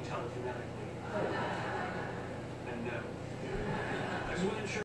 telekinetically. And no. I just want to ensure